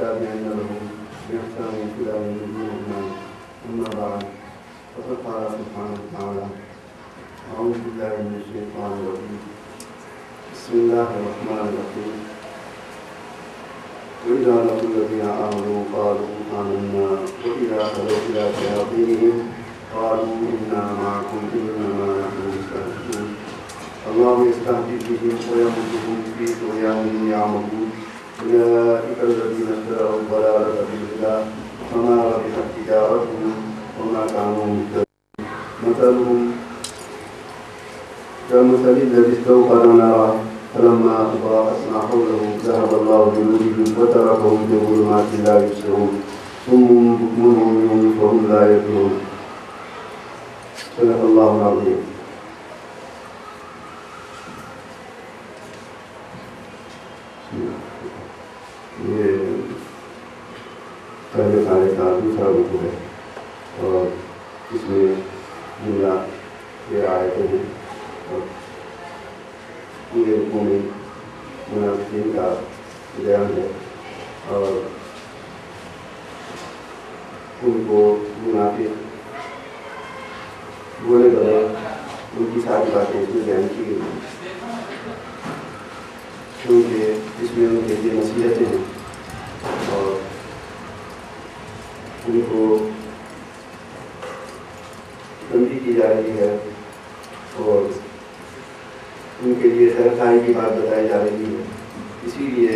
والتابعين لهم بإحسان إلى يوم الدين أجمعين. أما بعد فقد قال سبحانه وتعالى: أعوذ بالله من الشيطان الرجيم. بسم الله الرحمن الرحيم. وإذا لقوا الذين آمنوا قالوا آمنا وإذا خلوا إلى شياطينهم قالوا إنا معكم إنما نحن مستهزئون. الله يستهزئ بهم ويمدهم في طغيانهم يعمهون. أولئك الذين اشتروا الضلالة بالهدى فما ربحت تجارتهم وما كانوا مهتدين. مثلهم كمثل الذي استوقد نارا فلما أضاءت ما حوله ذهب الله بنورهم وتركهم في ظلمات لا يبصرون. صم بكم عمي فهم لا يرجعون. صدق الله العظيم. یہ پہلے پارے کا دوسرا رکوع ہے اور اس میں جملہ یہ آیتیں ہیں اور پورے رکوع میں منافقین کا بیان ہے اور ان کو منافق بولے بغیر ان کی ساری باتیں اس میں بیان کی گئی ہیں کیونکہ اس میں ان کے لیے نصیحتیں ہیں اور ان کو تنبیہ کی جا رہی ہے اور ان کے لیے خیر خواہی کی بات بتائی جا رہی ہے. اسی لیے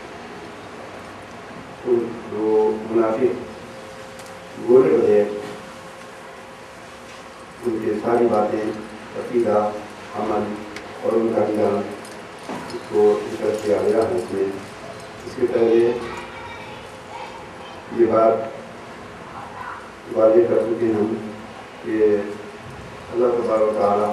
جو منافق بولے بغیر ان کے ساری باتیں عقیدہ عمل اور ان کا نظام اس کو ذکر کیا گیا ہے. اس میں اس کے پہلے یہ بات واضح کر چکے ہم کہ اللہ تبارک و تعالیٰ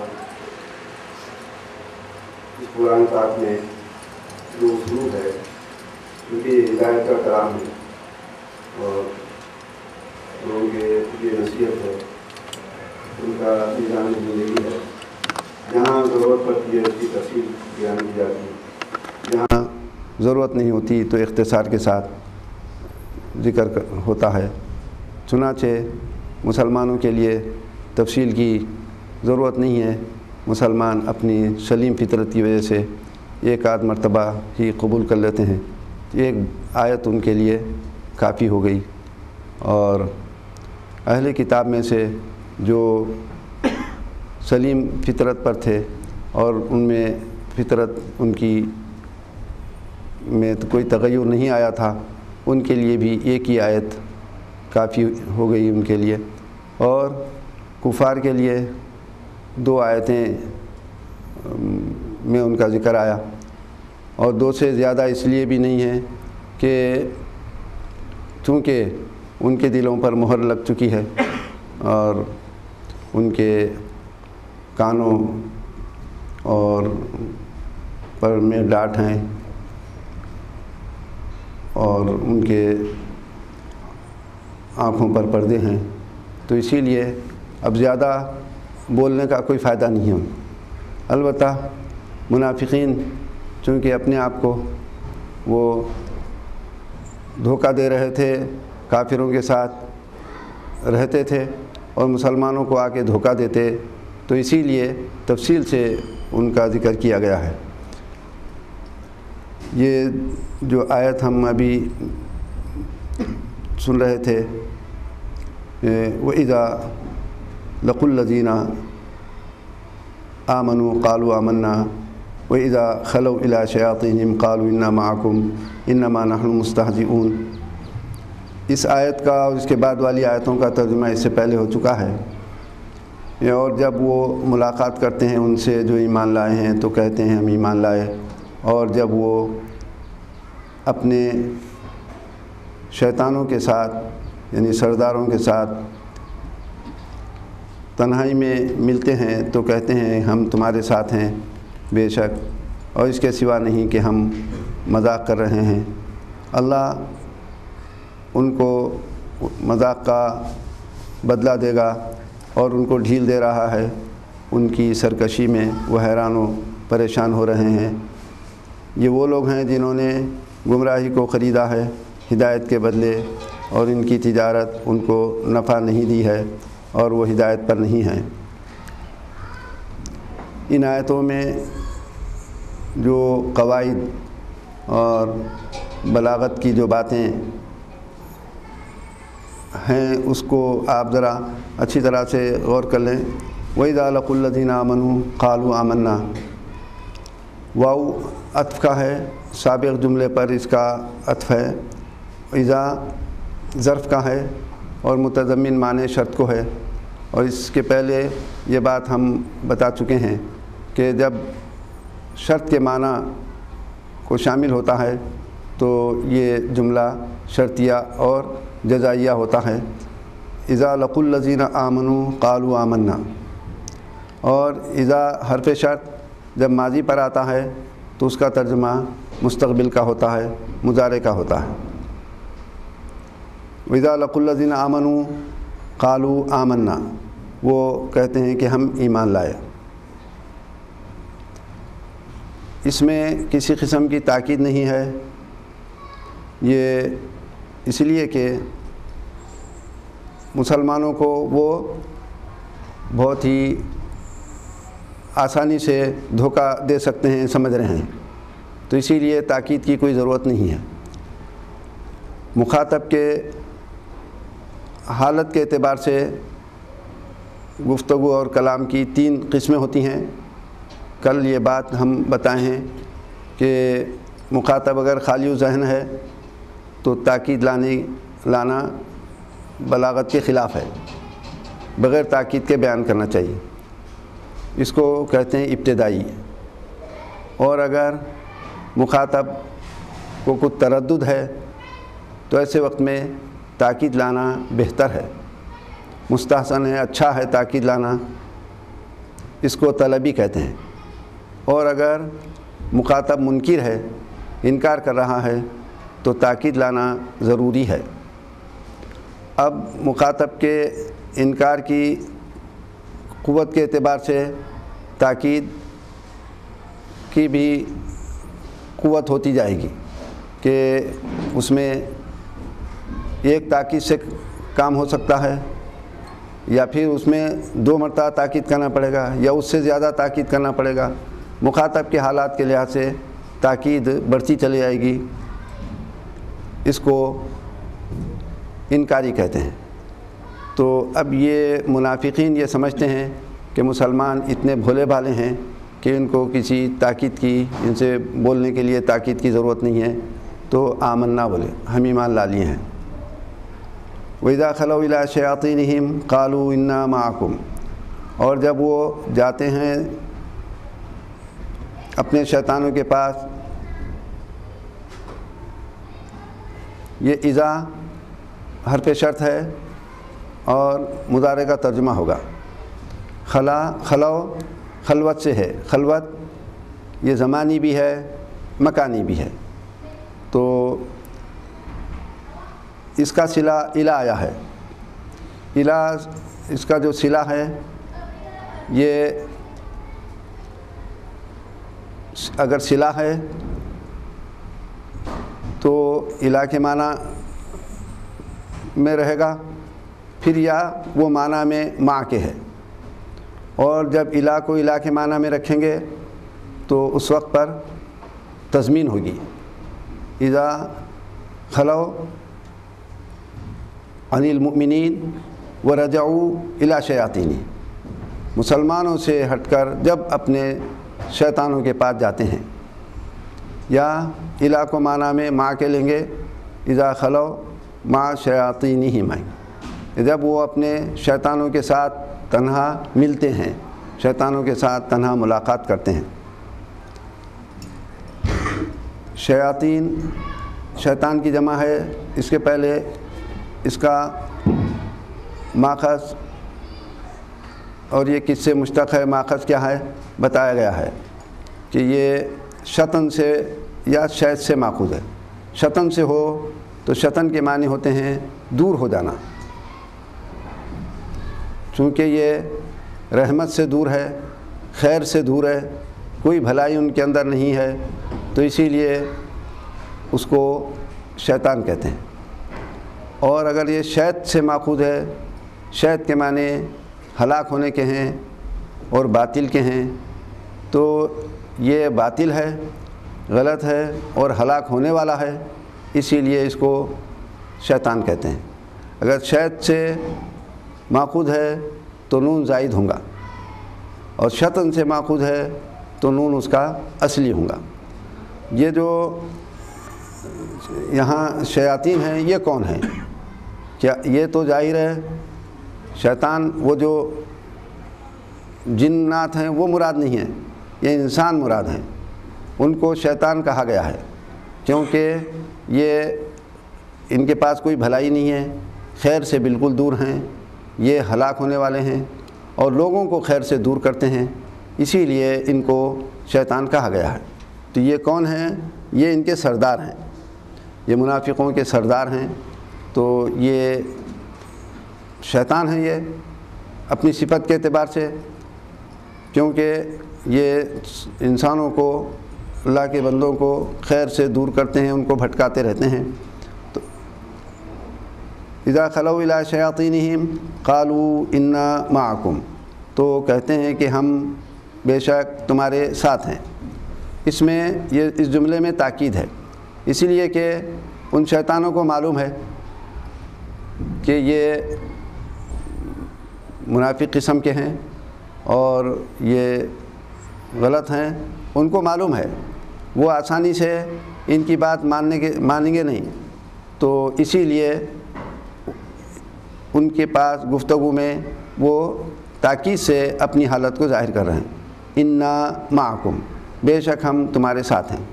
اس قرآن پاک میں جو اسلوب ہے کیونکہ یہ ہدایت کا کلام ہے اور لوگوں کے یہ نصیحت ہے ان کا نظام زندگی ہے. جہاں ضرورت پڑتی ہے اس کی تفصیل بیان کی جاتی ہے، جہاں ضرورت نہیں ہوتی تو اختصار کے ساتھ ذکر ہوتا ہے. چنانچہ مسلمانوں کے لیے تفصیل کی ضرورت نہیں ہے. مسلمان اپنی سلیم فطرت کی وجہ سے ایک آدھ مرتبہ ہی قبول کر لیتے ہیں. ایک آیت ان کے لیے کافی ہو گئی. اور اہل کتاب میں سے جو سلیم فطرت پر تھے اور ان میں فطرت ان کی میں تو کوئی تغیر نہیں آیا تھا، ان کے لیے بھی ایک ہی آیت کافی ہو گئی ان کے لیے. اور کفار کے لیے 2 آیتیں میں ان کا ذکر آیا اور 2 سے زیادہ اس لیے بھی نہیں ہے کہ چونکہ ان کے دلوں پر مہر لگ چکی ہے اور ان کے کانوں اور پر میں ڈانٹ ہیں اور ان کے آنکھوں پر پردے ہیں، تو اسی لیے اب زیادہ بولنے کا کوئی فائدہ نہیں ہے. البتہ منافقین چونکہ اپنے آپ کو وہ دھوکہ دے رہے تھے، کافروں کے ساتھ رہتے تھے اور مسلمانوں کو آ کے دھوکہ دیتے، تو اسی لیے تفصیل سے ان کا ذکر کیا گیا ہے. یہ جو آیت ہم ابھی سن رہے تھے، وَإِذَا لَقُوا الَّذِينَ آمَنُوا قَالُوا آمَنَّا وَإِذَا خَلَوْا إِلَى شَيَاطِينِهِمْ قَالُوا إِنَّا مَعَكُمْ إِنَّمَا نَحْنُ مُسْتَهْزِئُونَ. اس آیت کا اور اس کے بعد والی آیتوں کا ترجمہ اس سے پہلے ہو چکا ہے. اور جب وہ ملاقات کرتے ہیں ان سے جو ایمان لائے ہیں تو کہتے ہیں ہم ایمان لائے، اور جب وہ اپنے شیطانوں کے ساتھ یعنی سرداروں کے ساتھ تنہائی میں ملتے ہیں تو کہتے ہیں ہم تمہارے ساتھ ہیں بے شک، اور اس کے سوا نہیں کہ ہم مذاق کر رہے ہیں. اللہ ان کو مذاق کا بدلہ دے گا اور ان کو ڈھیل دے رہا ہے. ان کی سرکشی میں وہ حیران و پریشان ہو رہے ہیں. یہ وہ لوگ ہیں جنہوں نے گمراہی کو خریدا ہے ہدایت کے بدلے اور ان کی تجارت ان کو نفع نہیں دی ہے اور وہ ہدایت پر نہیں ہیں۔ ان آیتوں میں جو قواعد اور بلاغت کی جو باتیں ہیں اس کو آپ ذرا اچھی طرح سے غور کر لیں۔ وَإِذَا لَقُوا الَّذِينَ آمَنُوا قَالُوا آمَنَّا، واو عطف کا ہے، سابق جملے پر اس کا عطف ہے۔ اذا ظرف کا ہے اور متضمن معنی شرط کو ہے، اور اس کے پہلے یہ بات ہم بتا چکے ہیں کہ جب شرط کے معنی کو شامل ہوتا ہے تو یہ جملہ شرطیہ اور جزائیہ ہوتا ہے۔ اذا لقوا الذین آمنوا قالوا آمنا، اور اذا حرف شرط جب ماضی پر آتا ہے تو اس کا ترجمہ مستقبل کا ہوتا ہے، مضارع کا ہوتا ہے۔ وَإِذَا لَقُوا الَّذِينَ آمَنُوا قَالُوا آمَنَّا، وہ کہتے ہیں کہ ہم ایمان لائے۔ اس میں کسی قسم کی تاکید نہیں ہے، یہ اس لیے کہ مسلمانوں کو وہ بہت ہی آسانی سے دھوکہ دے سکتے ہیں، سمجھ رہے ہیں، تو اسی لیے تاکید کی کوئی ضرورت نہیں ہے۔ مخاطب کے حالت کے اعتبار سے گفتگو اور کلام کی 3 قسمیں ہوتی ہیں۔ کل یہ بات ہم بتائے ہیں کہ مخاطب اگر خالی ذہن ہے تو تاکید لانا بلاغت کے خلاف ہے، بغیر تاکید کے بیان کرنا چاہیے، اس کو کہتے ہیں ابتدائی۔ اور اگر مخاطب کو کچھ تردد ہے تو ایسے وقت میں تاکید لانا بہتر ہے، مستحسن ہے، اچھا ہے تاکید لانا، اس کو طلبی کہتے ہیں۔ اور اگر مخاطب منکر ہے، انکار کر رہا ہے، تو تاکید لانا ضروری ہے۔ اب مخاطب کے انکار کی قوت کے اعتبار سے تاکید کی بھی قوت ہوتی جائے گی کہ اس میں ایک تاکید سے کام ہو سکتا ہے، یا پھر اس میں 2 مرتبہ تاکید کرنا پڑے گا، یا اس سے زیادہ تاکید کرنا پڑے گا۔ مخاطب کے حالات کے لحاظ سے تاکید بڑھتی چلی جائے گی، اس کو انکاری کہتے ہیں۔ تو اب یہ منافقین یہ سمجھتے ہیں کہ مسلمان اتنے بھولے بھالے ہیں کہ ان کو کسی تاکید کی، ان سے بولنے کے لیے تاکید کی ضرورت نہیں ہے، تو آمنا بولے، ہم ایمان لا لیے ہیں۔ وَإِذَا خَلَوْا إِلَىٰ شَيَاطِينِهِمْ قَالُوا إِنَّا مَعَكُمْ، اور جب وہ جاتے ہیں اپنے شیطانوں کے پاس، یہ اذا حرف شرط ہے اور مضارع کا ترجمہ ہوگا۔ خلو خلوت سے ہے، خلوت یہ زمانی بھی ہے، مکانی بھی ہے، تو اس کا صلہ الی آیا ہے۔ الی اس کا جو صلہ ہے یہ اگر صلہ ہے تو الی کے معنی میں رہے گا، پھر یا وہ معنی میں مع کے ہے، اور جب الی کو الی کے معنی میں رکھیں گے تو اس وقت پر تضمین ہوگی۔ اذا خلو عن المؤمنین ورجعوا الی شیاطین، مسلمانوں سے ہٹ کر جب اپنے شیطانوں کے پاس جاتے ہیں، یا الی کو معنی میں مع کے لیں گے، اذا خلو مع شیاطینہم، جب وہ اپنے شیطانوں کے ساتھ تنہا ملتے ہیں، شیطانوں کے ساتھ تنہا ملاقات کرتے ہیں۔ شیاطین شیطان کی جمع ہے، اس کے پہلے اس کا ماخذ اور یہ کس سے مشتق ہے، ماخذ کیا ہے بتایا گیا ہے کہ یہ شطن سے یا شید سے ماخوذ ہے۔ شطن سے ہو تو شطن کے معنی ہوتے ہیں دور ہو جانا، چونکہ یہ رحمت سے دور ہے، خیر سے دور ہے، کوئی بھلائی ان کے اندر نہیں ہے، تو اسی لیے اس کو شیطان کہتے ہیں۔ اور اگر یہ شیط سے ماخوذ ہے، شیط کے معنی ہلاک ہونے کے ہیں اور باطل کے ہیں، تو یہ باطل ہے، غلط ہے اور ہلاک ہونے والا ہے، اسی لیے اس کو شیطان کہتے ہیں۔ اگر شیط سے ماخوذ ہے تو نون زائد ہوں گا، اور شطن سے ماخوذ ہے تو نون اس کا اصلی ہوں گا۔ یہ جو یہاں شیاطین ہیں یہ کون ہیں؟ کیا یہ تو ظاہر ہے شیطان وہ جو جنات ہیں وہ مراد نہیں ہیں، یہ انسان مراد ہیں، ان کو شیطان کہا گیا ہے کیونکہ یہ ان کے پاس کوئی بھلائی نہیں ہے، خیر سے بالکل دور ہیں، یہ ہلاک ہونے والے ہیں اور لوگوں کو خیر سے دور کرتے ہیں، اسی لیے ان کو شیطان کہا گیا ہے۔ تو یہ کون ہیں؟ یہ ان کے سردار ہیں، یہ منافقوں کے سردار ہیں۔ تو یہ شیطان ہیں یہ اپنی صفت کے اعتبار سے، کیونکہ یہ انسانوں کو، اللہ کے بندوں کو خیر سے دور کرتے ہیں، ان کو بھٹکاتے رہتے ہیں۔ تو اذا خلوا الی شیاطینہم قالوا انا معکم، تو کہتے ہیں کہ ہم بے شک تمہارے ساتھ ہیں۔ اس میں یہ اس جملے میں تاکید ہے، اسی لیے کہ ان شیطانوں کو معلوم ہے کہ یہ منافق قسم کے ہیں اور یہ غلط ہیں، ان کو معلوم ہے، وہ آسانی سے ان کی بات مانیں گے نہیں، تو اسی لیے ان کے پاس گفتگو میں وہ تاکید سے اپنی حالت کو ظاہر کر رہے ہیں، انا معکم، بے شک ہم تمہارے ساتھ ہیں۔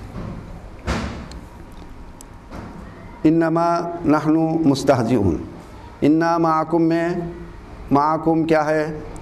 انما نحن مستہزئون، انا معکم میں معکم کیا ہے؟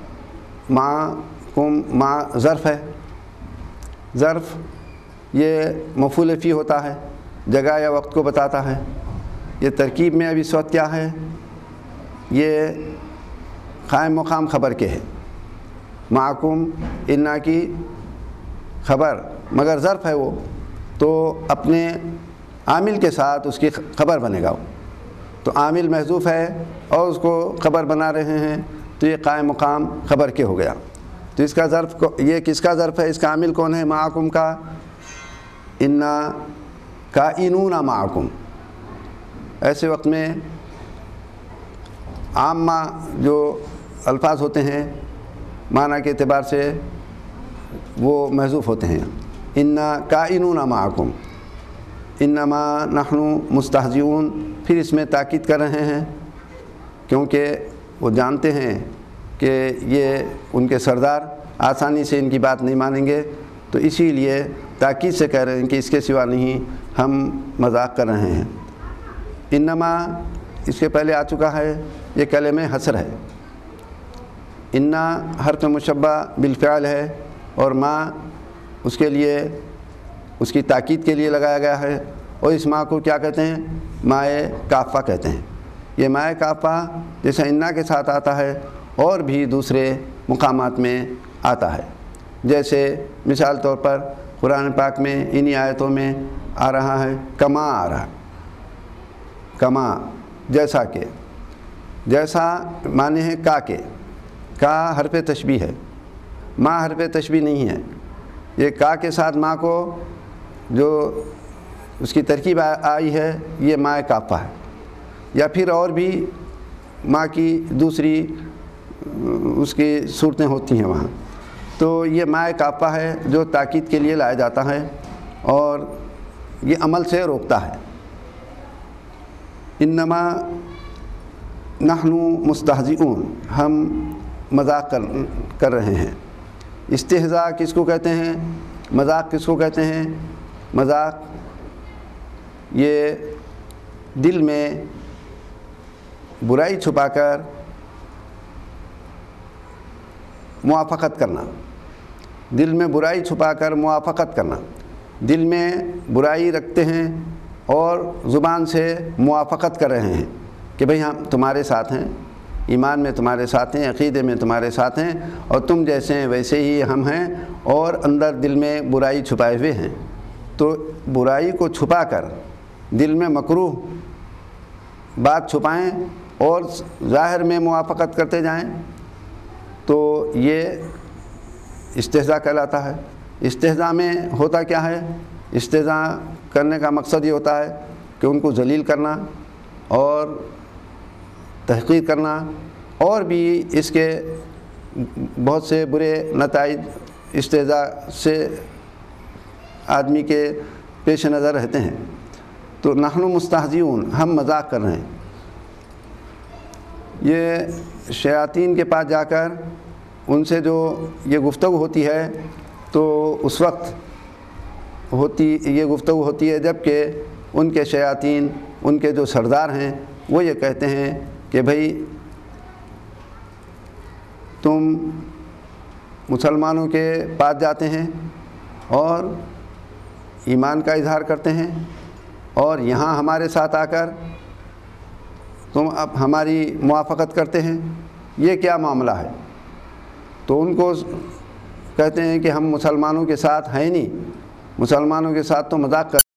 معکم مع ظرف ہے، ظرف یہ مفعول فی ہوتا ہے، جگہ یا وقت کو بتاتا ہے۔ یہ ترکیب میں اب اس وقت کیا ہے؟ یہ قائم مقام خبر کے ہے، معکم انا کی خبر، مگر ظرف ہے وہ، تو اپنے عامل کے ساتھ اس کی خبر بنے گا، تو عامل محذوف ہے اور اس کو خبر بنا رہے ہیں، تو یہ قائم مقام خبر کے ہو گیا۔ تو اس کا ظرف یہ کس کا ظرف ہے؟ اس کا عامل کون ہے؟ معکم کا، انا کائنون معکم۔ ایسے وقت میں عامہ جو الفاظ ہوتے ہیں معنی کے اعتبار سے وہ محذوف ہوتے ہیں، انا کائنون معکم، انما نحن مستہزئون، پھر اس میں تاکید کر رہے ہیں کیونکہ وہ جانتے ہیں کہ یہ ان کے سردار آسانی سے ان کی بات نہیں مانیں گے، تو اسی لیے تاکید سے کہہ رہے ہیں کہ اس کے سوا نہیں، ہم مذاق کر رہے ہیں۔ انما اس کے پہلے آ چکا ہے، یہ کلمہ حصر ہے، انا حرف مشبہ بالفعل ہے اور ما اس کے لیے اس کی تاکید کے لیے لگایا گیا ہے، اور اس ما کو کیا کہتے ہیں؟ مائے کافہ کہتے ہیں۔ یہ مائے کافہ جیسے انا کے ساتھ آتا ہے اور بھی دوسرے مقامات میں آتا ہے، جیسے مثال طور پر قرآن پاک میں انہی آیتوں میں آ رہا ہے کما آ رہا، کما جیسا کہ، جیسا معنی ہے کا کے، کا حرف تشبیہ ہے، ما حرف تشبیہ نہیں ہے، یہ کا کے ساتھ ما کو جو اس کی ترکیب آئی ہے یہ مائے کافہ ہے، یا پھر اور بھی ما کی دوسری اس کی صورتیں ہوتی ہیں وہاں، تو یہ مائے کافہ ہے جو تاکید کے لیے لایا جاتا ہے اور یہ عمل سے روکتا ہے۔ انما نحن مستہزئون، ہم مذاق کر رہے ہیں۔ استہزاء کس کو کہتے ہیں؟ مذاق کس کو کہتے ہیں؟ مذاق یہ دل میں برائی چھپا کر موافقت کرنا، دل میں برائی چھپا کر موافقت کرنا، دل میں برائی رکھتے ہیں اور زبان سے موافقت کر رہے ہیں کہ بھئی ہم تمہارے ساتھ ہیں، ایمان میں تمہارے ساتھ ہیں، عقیدے میں تمہارے ساتھ ہیں، اور تم جیسے ہیں ویسے ہی ہم ہیں، اور اندر دل میں برائی چھپائے ہوئے ہیں۔ تو برائی کو چھپا کر دل میں مکروہ بات چھپائیں اور ظاہر میں موافقت کرتے جائیں تو یہ استہزاء کہلاتا ہے۔ استہزاء میں ہوتا کیا ہے؟ استہزاء کرنے کا مقصد یہ ہوتا ہے کہ ان کو ذلیل کرنا اور تحقیر کرنا، اور بھی اس کے بہت سے برے نتائج استہزاء سے آدمی کے پیش نظر رہتے ہیں۔ تو نحن مستہزئون، ہم مذاق کر رہے ہیں۔ یہ شیاطین کے پاس جا کر ان سے جو یہ گفتگو ہوتی ہے تو اس وقت یہ گفتگو ہوتی ہے جب کہ ان کے شیاطین، ان کے جو سردار ہیں، وہ یہ کہتے ہیں کہ بھئی تم مسلمانوں کے پاس جاتے ہیں اور ایمان کا اظہار کرتے ہیں، اور یہاں ہمارے ساتھ آ کر تم اب ہماری موافقت کرتے ہیں، یہ کیا معاملہ ہے؟ تو ان کو کہتے ہیں کہ ہم مسلمانوں کے ساتھ ہیں نہیں، مسلمانوں کے ساتھ تو مذاق کر